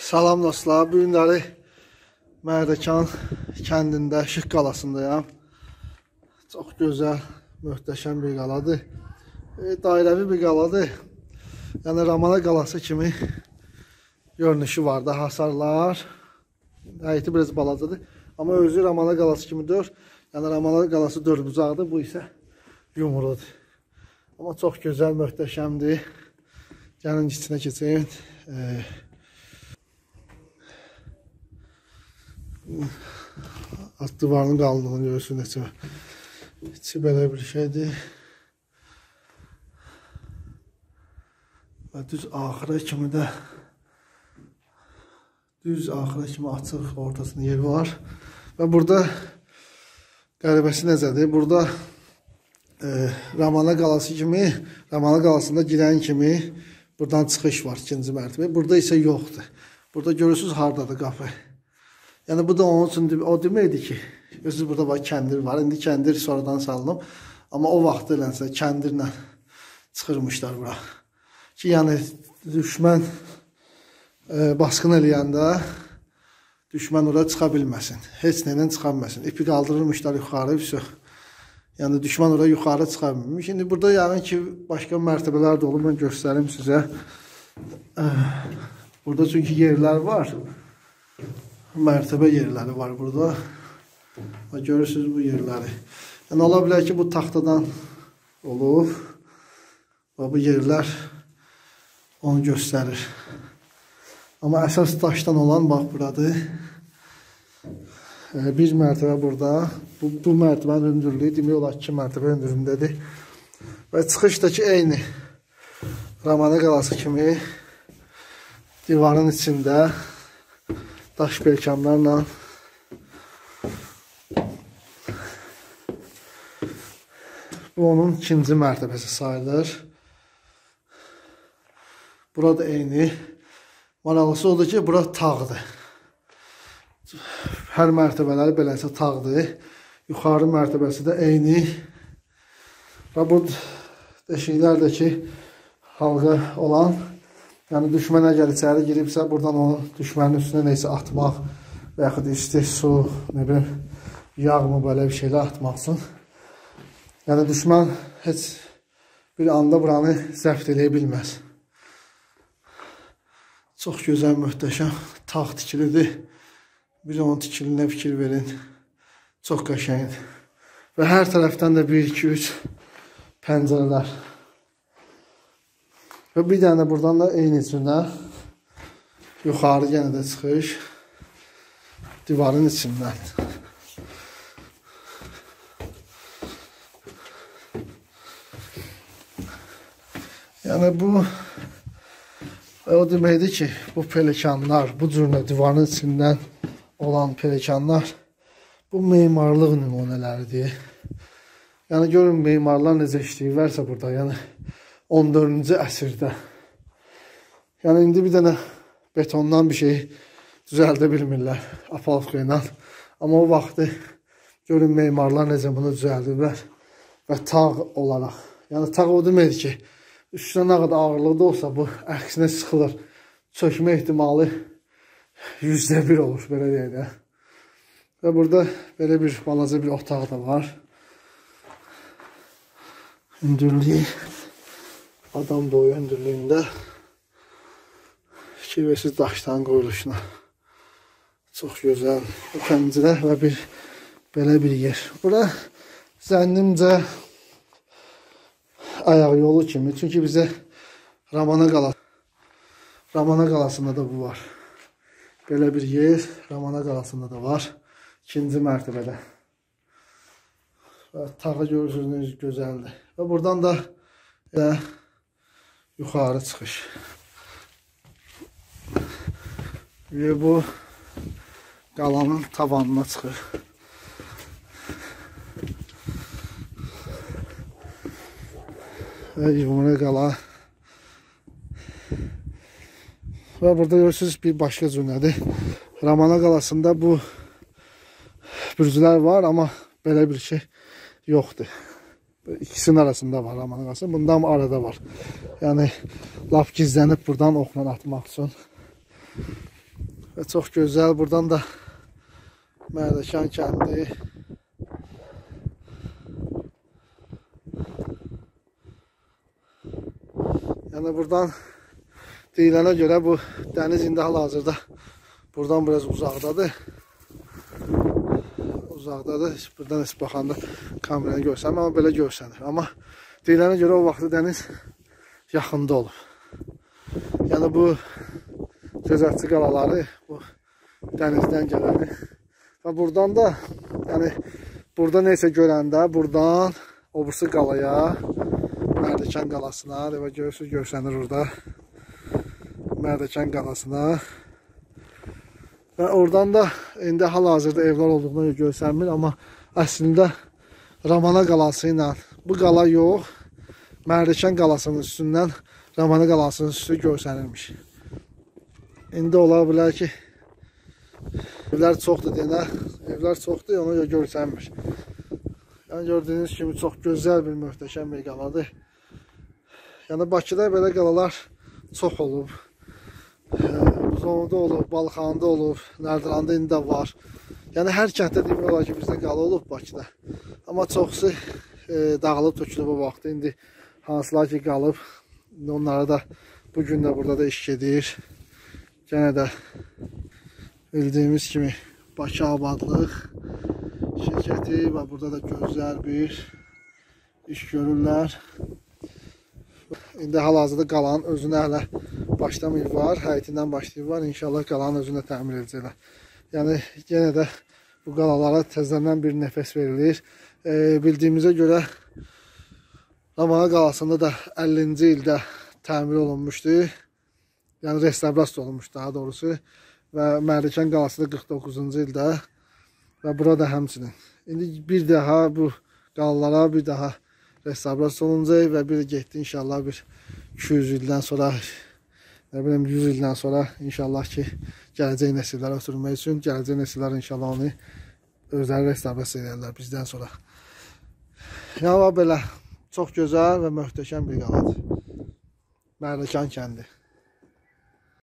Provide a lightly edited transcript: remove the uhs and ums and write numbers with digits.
Salam dostlar, bu günləri Mərdəkan kəndində, Şıq qalasındayam. Çox gözəl, möhtəşəm bir qaladır. Dairəvi bir qaladır. Yəni Ramana qalası kimi görünüşü var da, hasarlar. Həyəti biraz balacadır. Amma özü Ramana qalası kimi deyil. Yəni Ramana qalası dördbucaqdır, bu isə yumrudur. Amma çox gözəl, möhtəşəmdir. Gəlin içinə keçin. Alt divarının qalınlığını görürsün necə. İçi belə bir şeydir. Və düz axıra kimi də açıq ortasında yer var. Və burada qəribəsi necədir? Burada Ramana qalası kimi, Ramana qalasında girən kimi buradan çıxış var, ikinci mərtəbə. Burada isə yoxdur. Burada görürsünüz hardadır qapı. Yəni bu da onun üçün o deməkdir ki, görürsünüz burada var, kəndir var. İndi kəndir sonradan salınıb. Amma o vaxt elənsə kəndirlə çıxırmışlar bura. Ki yəni düşmən baskın eləyəndə düşmən oraya çıxa bilməsin. Heç nəylə çıxa bilməsin. İpi qaldırırmışlar yuxarı, yəni düşmən oraya yuxarı çıxa bilmiş. Şimdi burada yəni ki, başqa mərtəbələr də olur. Mən göstərim sizə. Burada çünki yerlər var. Mərtəbə yerləri var burada. Və görürsünüz bu yerləri. Yəni ola bilər ki, bu taxtadan olub. Və bu yerlər onu göstərir. Amma əsas daşdan olan bax buradır. Bir mərtəbə burada. Bu mərtəbənin hündürlüyü demək olar 2 mərtəbə hündürlüyündədir. Və çıxışdakı eyni Ramana qalası kimi divarın içində daş perkamlarla bu onun ikinci mərtəbəsi sayılır. Burada eyni. Maraqlısı odur ki, bura tağdır. Hər mərtəbələri beləsə tağdır. Yuxarı mərtəbəsi də eyni. Və bu deşiklərdəki halqa olan, yəni düşmən əgər içəri giribsə, buradan onu düşmənin üstünə neysə atmaq və yaxud isti su, nə bilim, yağ mı, belə bir şeylər atmaq üçün. Yəni düşmən heç bir anda buranı zəbt eləyə bilməz. Çox gözəl, möhtəşəm tağ tikilidir. Bir onun tikilinə fikir verin. Çox qəşəngdir. Və hər tərəfdən də 1, 2, 3 pəncərələr. Və bir dənə buradan da eyni içində yuxarı yenə də çıxış divarın içindən. Yəni bu o deməkdir ki, bu pelikanlar, bu cürlə divarın içindən olan pelikanlar bu memarlıq nümunələridir. Yəni görün memarlar necə işləyirlərsə burada, yəni 14-cü əsrdə. Yəni indi bir dənə betondan bir şey düzəldə bilmirlər apalovka ilə. Amma o vaxtı görün memarlar necə bunu düzəldiblər və tağ olaraq. Yəni tağ o deməkdir ki, üstünə nə qədər ağırlıqda olsa bu əksinə sıxılır. Çökmə ehtimalı %1 olur, belə deyək də. Və burada belə bir balaca bir otaq da var. Hündürlüyü adam boyu hündürlüyündə fikir versiz daşdan qoyuluşuna. Çox gözəl pəncərə və belə bir yer. Bura zənnimcə ayaq yolu kimi. Çünki bizə Ramana qalasında da bu var. Belə bir yer Ramana qalasında da var. 2-ci mərtəbədə. Və tağı görürsünüz, gözəldir. Və buradan da yuxarı çıxış. Və bu qalanın tavanına çıxır. Və yumru qala. Və burada görürsünüz bir başqa cümlədir. Ramana qalasında bu bürcülər var, amma belə bir şey yoxdur. İkisinin arasında var Ramana qalası. Bundan arada var. Yəni lap gizlənib buradan oxla atmaq üçün. Və çox gözəl. Buradan da Mərdəkan kəndi. Yəni buradan deyilənə görə bu dəniz indi hal-hazırda buradan biraz uzaqdadır. Buradan heç baxanda kameraya görsənmir, amma belə görsənir. Amma deyilənə görə o vaxtı dəniz yaxında olub. Yəni bu gözətçi qalaları, bu dənizdən gələni. Və buradan da, yəni burada neysə görəndə, buradan o birisi qalaya, Mərdəkan qalasına, və görürsünüz, görsənir orada Mərdəkan qalasına. Və oradan da indi hal-hazırda evlər olduğuna görsənmir, amma əslində Ramana qalası ilə bu qala yox, Mərdəkan qalasının üstündən Ramana qalasının üstü görsənirmiş. İndi ola bilər ki, evlər çoxdur deyənə, evlər çoxdur, ona görə görsənmir. Yəni gördüyünüz kimi çox gözəl bir möhtəşəm bir qaladır. Yəni Bakıda belə qalalar çox olub. Buzovda olub, Balxanda olub, Nərdəranda indi də var. Yəni hər kənddə demək olar ki, bizdə qala olub Bakıda. Amma çoxsu dağılıb tökülüb o vaxtı. İndi hansılar ki qalıb, onlara da bugün də burada da iş gedir. Yenə də bildiyimiz kimi Bakı Abadlıq şirkəti və burada da gözəl bir iş görürlər. İndi hal-hazırda qalanın özünə hələ başlamayıb var, həyətindən başlayıb var. İnşallah qalanın özünə təmir edəcəklər. Yəni yenə də bu qalalara təzədən bir nəfəs verilir. Bildiyimizə görə Ramana qalasında da 50-ci ildə təmir olunmuşdu. Yəni restavrasiya olunmuşdu daha doğrusu. Və Mərdəkan qalası da 49-cu ildə və burada həmçinin. İndi bir daha bu qalalara bir daha restavrasiya olunacaq və bir getdi inşallah bir 200 ildən sonra, nə bileyim 100 ildən sonra inşallah ki gələcək nəsillərə ötürmək üçün, gələcək nəsillər inşallah onu özləri restavrasiya edirlər bizdən sonra. Yəni belə çox gözəl və möhtəşəm bir qaladır. Mərdəkan kəndi.